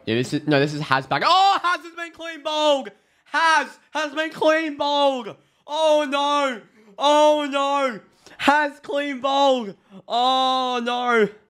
Yeah, this is Has back. Oh, Has has been clean bowled. Has been clean bowled. Oh no. Oh no. Has clean bowled. Oh no.